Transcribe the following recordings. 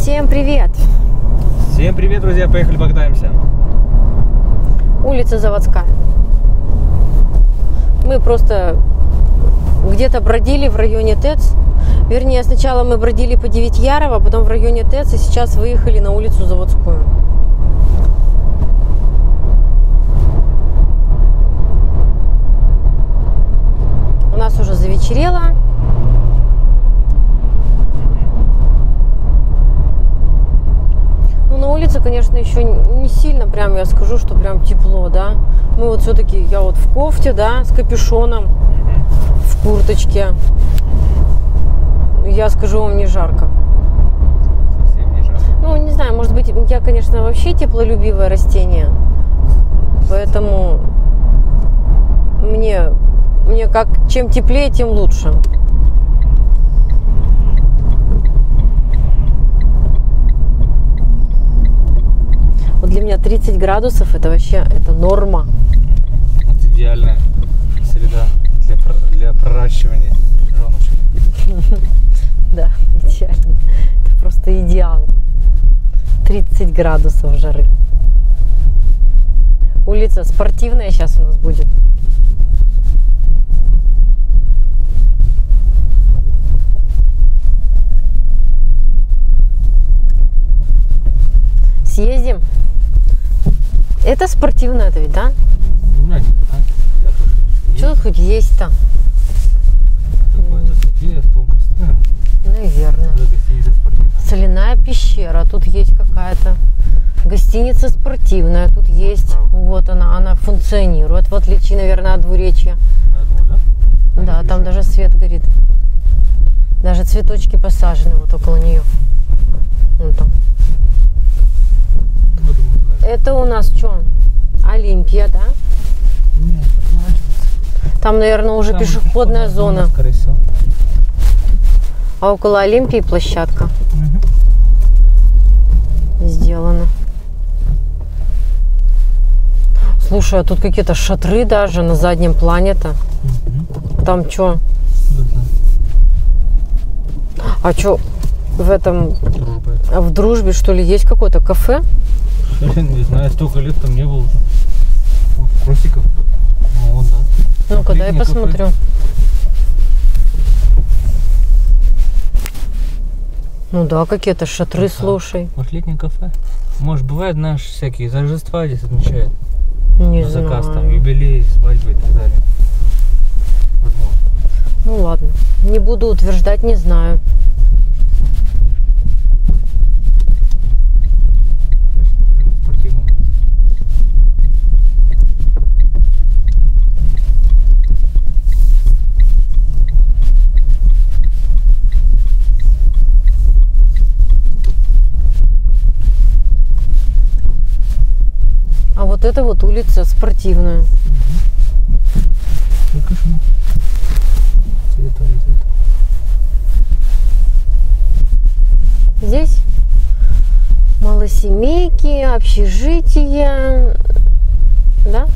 Всем привет! Всем привет, друзья! Поехали покатаемся. Улица Заводская. Мы просто где-то бродили в районе ТЭЦ. Вернее, сначала мы бродили по Девятьярово, потом в районе ТЭЦ, и сейчас выехали на улицу Заводскую. У нас уже завечерело. Ну, на улице, конечно, еще не сильно, прям я скажу, что прям тепло, да. Мы вот все-таки, я вот в кофте, да, с капюшоном, в курточке. Я скажу вам, не жарко. Совсем не жарко. Ну, не знаю, может быть, я, конечно, вообще теплолюбивое растение. Поэтому мне как чем теплее, тем лучше. Вот для меня 30 градусов это вообще это норма. Это идеальная среда для проращивания женушек. Да, идеально. Это просто идеал. 30 градусов жары. Улица спортивная сейчас у нас будет. Съездим. Это спортивная, это ведь, да? Ну, я не знаю. Я тоже Что тут хоть есть-то? какое-то такие тонкости. Наверное. Гостиница спортивная. Соляная пещера. Тут есть какая-то гостиница спортивная. Тут есть. Вот она функционирует. В отличие, наверное, от Двуречья. Да, там даже свет горит. Даже цветочки посажены вот около нее. Вон там. Это у нас что? Олимпия, да? Нет, Там, наверное, уже там пешеходная зона. скорее всего. А около Олимпии площадка сделана. Слушай, а тут какие-то шатры даже на заднем плане-то. Там что? А что в этом, в Дружбе, что ли, есть какое-то кафе? Не знаю, столько лет там не было уже. Вот, Кросиков. Ну, вот, да. Ну-ка, дай посмотрю. Ну да, какие-то шатры, слушай. Может, летнее кафе? Может, бывает, знаешь, всякие торжества здесь отмечают. Не на знаю. заказ, там, юбилей, свадьбы и так далее. Возможно. Ну ладно, не буду утверждать, не знаю. Спортивный. А вот это вот улица спортивная. Здесь малосемейки, общежития, да?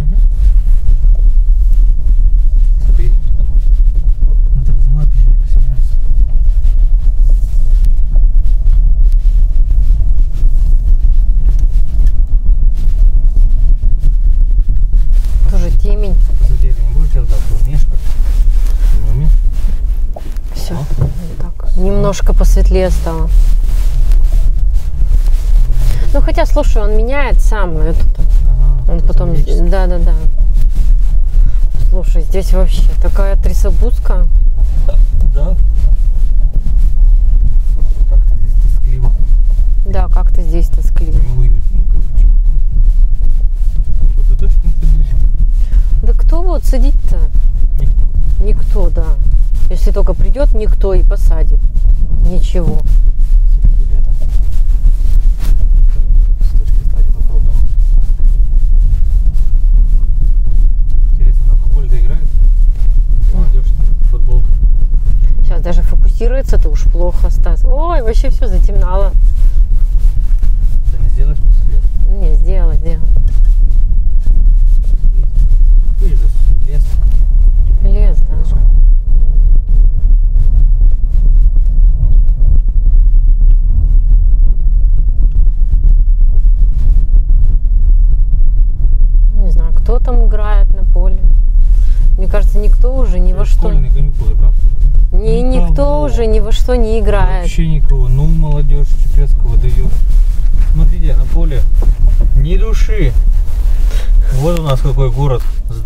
Тоже темень. Все, так, немножко посветлее стало. Ну хотя, слушай, он меняет сам этот. Он потом, да. Слушай, здесь вообще такая трясогузка. Да. Как-то здесь тоскливо. Да, как-то здесь тоскливо. Неуютненько почему-то. Вот это следующий. Да кто вот садить-то? Никто. Никто, да. Если только придет никто и посадит. Ничего. Ребята. С точки стадии около дома. Интересно, на поле-то играют? Молодежь, футбол. Сейчас даже фокусируется, ты уж плохо, Стас. Ой, вообще все затемнало. Ты не сделаешь свет? Не, сделала. Видишь, лес. Лес, да. никто уже ни во что. Школьный конюк уже как? Никто уже ни во что не играет. Вообще никого. Ну, молодежь Чепецкого дает. Смотрите, на поле ни души. Вот у нас какой город.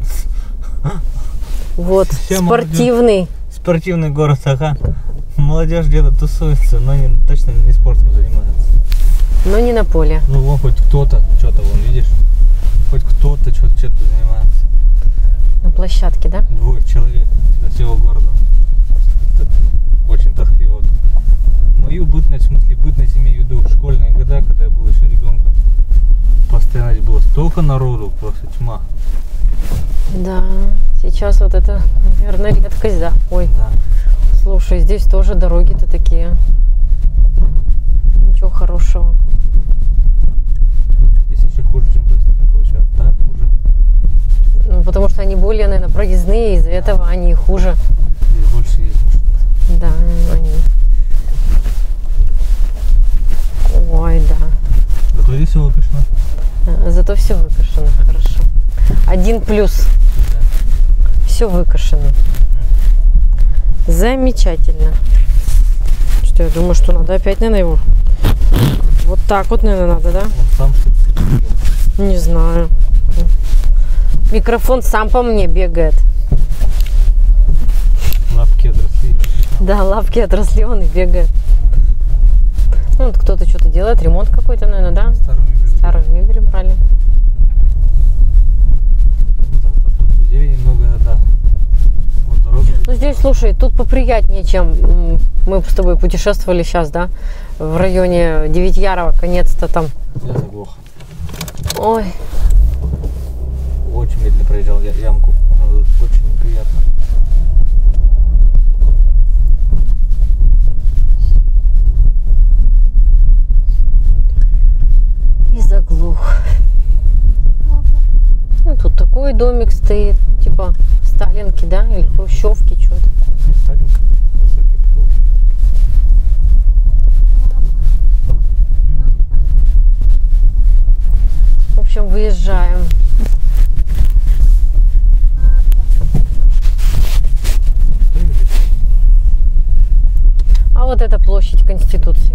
Вот, Вся спортивный. Спортивный город, ага. Молодежь где-то тусуется, но точно не спортом занимается. Но не на поле. Ну, вон хоть кто-то, что-то вон, видишь? Хоть кто-то что-то занимается. На площадке, да? 2 человек до всего города. Это очень тоскливо. Мою бытность, в смысле бытность имею в виду, в школьные года, когда я был еще ребенком, постоянно здесь было столько народу, просто тьма. Да, сейчас вот это, наверное, редкость, да. Ой, Да. слушай, здесь тоже дороги-то такие. Ничего хорошего. Здесь еще хуже, чем той стороны получается, да, хуже. Ну, потому что они более, наверное, проездные, из-за этого они хуже. Здесь больше есть машин. Да, они. Ой, да. Зато здесь все выпущено. Зато все выкашено, хорошо. 1 плюс. Да. Все выкашено. Замечательно. Что я думаю, что надо опять, наверное, его. Вот так вот, наверное, надо, да? Он сам что-то. Не знаю. Микрофон сам по мне бегает. Лапки отросли. Да, лапки отросли, он и бегает. Ну, вот кто-то что-то делает, ремонт какой-то, наверное, да? Старую мебель. Старую мебель брали. Ну да, то, что тут зелени много, да. Вот дорога. Ну, здесь, слушай, тут поприятнее, чем мы с тобой путешествовали сейчас, да? В районе Девятьярова, конец-то там. Я заглох. Ой, Очень медленно проезжал ямку. Очень неприятно. и заглух. Ну, тут такой домик стоит, типа Сталинки, да? Или Хрущевки, что-то. И Сталинка. Высокий потолок. В общем, выезжаем. А вот это площадь Конституции.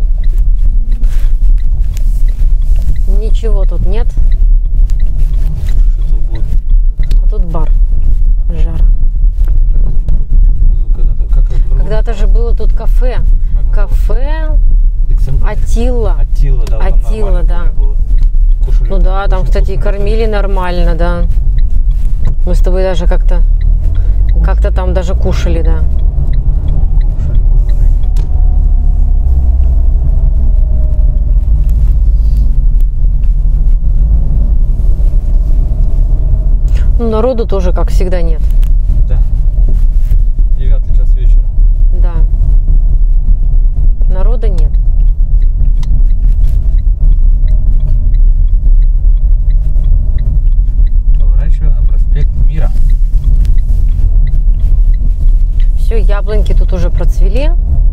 Ничего тут нет. Что-то вот. А тут бар. Жара. Когда-то же было тут кафе. Кафе Атилла. Атилла, да. Там Атилла, нормально да. было. Кушали Ну да, там, очень кстати, и вкусно. кормили нормально, да. Мы с тобой даже как-то там даже кушали, да. Кушали, было, да. Ну, народу тоже, как всегда, нет. Да. 9 час вечера. Да. Народа нет. Поворачиваю на проспект Мира. Все, яблоньки тут уже процвели.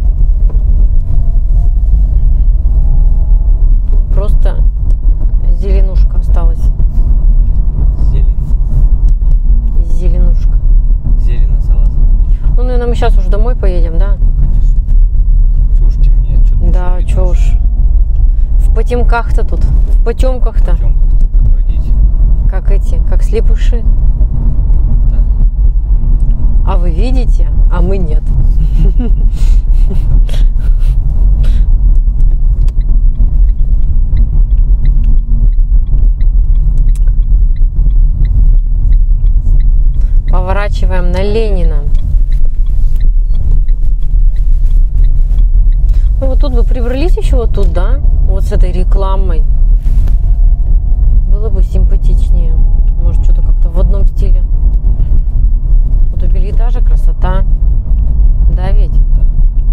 Просто зеленушка осталась. Зелень. Зеленушка. Зелень салат. Ну, наверное, мы сейчас уже домой поедем, да? Конечно. Чего уж темнее. Да, чё уж. В потемках-то тут. В потемках-то. Бродить. Как эти, как слепыши. Да. А вы видите, а мы нет. Поворачиваем на Ленина. Ну вот тут бы прибрались еще вот тут, да? Вот с этой рекламой. Было бы симпатичнее. Может, что-то как-то в одном стиле. Вот у Бельэтажа красота. Да ведь? Да.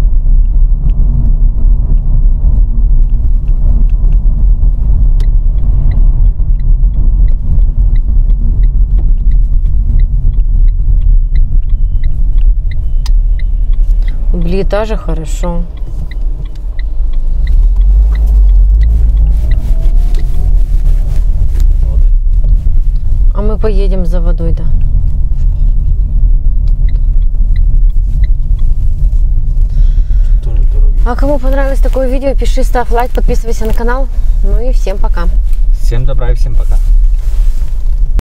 У Бельэтажа хорошо. Вот. А мы поедем за водой, да. А кому понравилось такое видео, пиши, ставь лайк, подписывайся на канал. Ну и всем пока. Всем добра и всем пока.